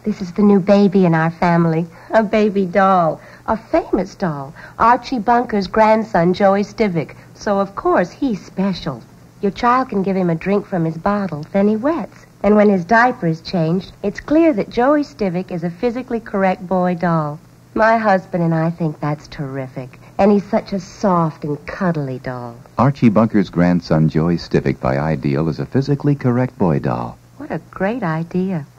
This is the new baby in our family. A baby doll. A famous doll. Archie Bunker's grandson, Joey Stivic. So, of course, he's special. Your child can give him a drink from his bottle, then he wets. And when his diaper is changed, it's clear that Joey Stivic is a physically correct boy doll. My husband and I think that's terrific. And he's such a soft and cuddly doll. Archie Bunker's grandson, Joey Stivic, by Ideal, is a physically correct boy doll. What a great idea.